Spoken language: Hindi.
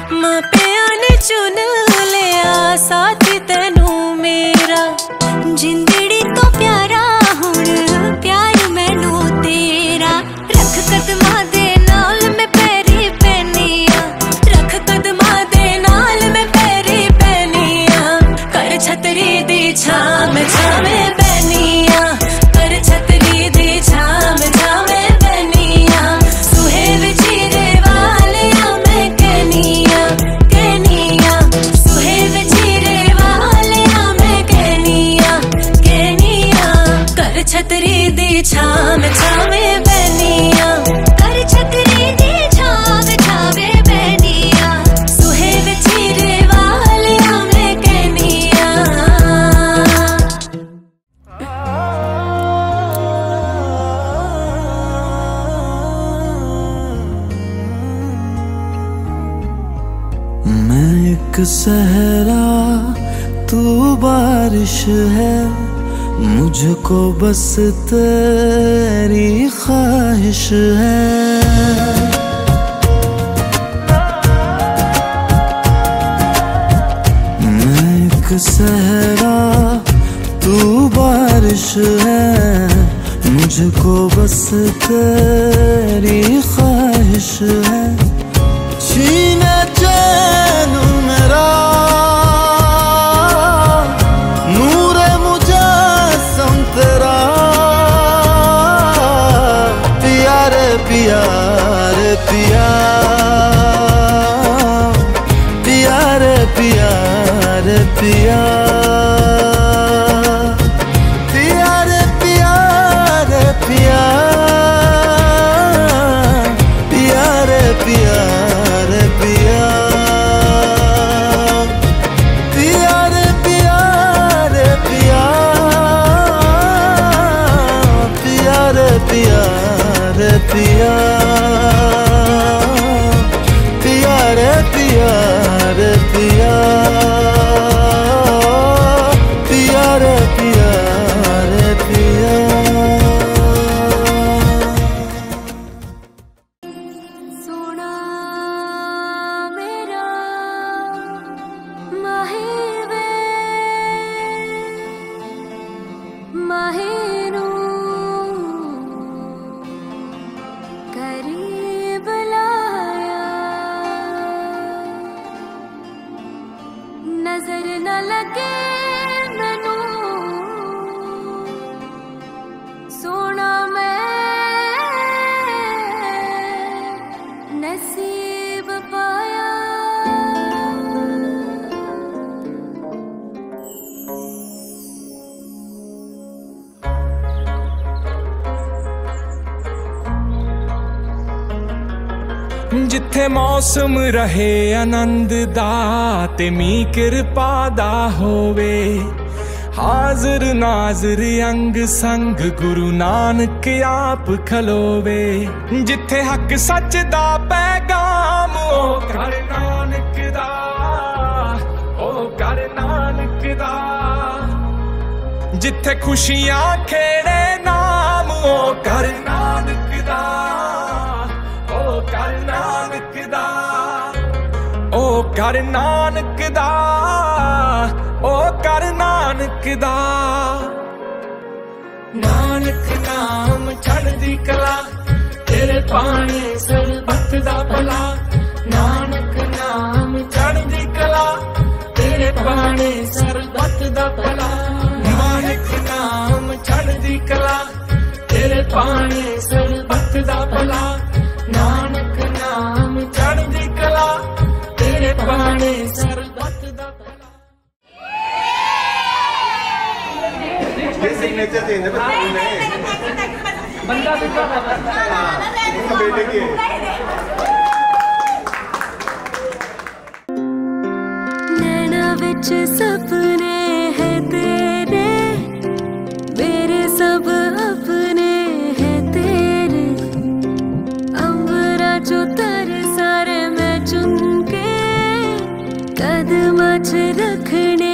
मापिया ने चुन लिया साथ तेनू मेरा, जिंदड़ी तो प्यारा हुण प्यार मैनू तेरा। रख कदमां दे नाल मैं पैरी पैनिया, रख कदमां दे नाल मैं पैरी पैनिया। कर छतरी दी छाम छावे बैनिया, कर छतरी दी छाम छावे बैनिया। सुहे विचीरे वालिया मैं कहनिया कहनिया, सुहे विचीरे वालिया मैं कहनिया कहनिया। कर छतरी दी छाम छावे बैनिया, कर छतरी दी छाम छावे बैनिया। सुहे विचीरे वालिया मैं कहनिया। मैं एक सहरा तू बारिश है, मुझको बस तेरी ख्वाहिश है। मैं एक सहरा तू बारिश है, मुझको बस तेरी ख्वाहिश है। छीने चैन मेरा नूरे मुजस्सम तेरा, पिया रे पिया रे पिया, पिया रे पिया रे पिया, पिया रे पिया रे पिया, पिया रे पिया रे पिया, पिया रे पिया रे पिया, पिया रे पिया रे पिया, पिया रे पिया रे पिया, पिया रे पिया रे पिया। सोना मेरा माहे वे माहे नू करीब लाया, नजर न लगे मैनू सोना मैं नसीब पाया। जिथे मौसम रहे आनंद दा ते मी किरपा दा होवे, हाजिर नाजिर अंग संग गुरु नानक आप खलोवे। जिथे हक सच दा पैगाम ओ कर नानक दा, ओ कर नानक दा। जिथे खुशियां खेड़े नाम ओ कर नानक दा, ओ कर नानक दा, ओ कर नानक दा, ओ कर नानक दा। नानक नाम चढ़दी कला, तेरे पाने सरबत दा भला। नानक नाम चढ़दी कला, तेरे पाने सरबत दा भला। नानक नाम चढ़दी कला, तेरे पाने सरबत दा भला। नानक नाम चढ़दी कला, तेरे पाने सरबत दा भला। सिग्नेचर चेंज है बंदा बेटे की नैना विच सपने है तेरे, मेरे सब अपने है तेरे। अंबरा जो तर सारे मैं चुन के कदमां च रखने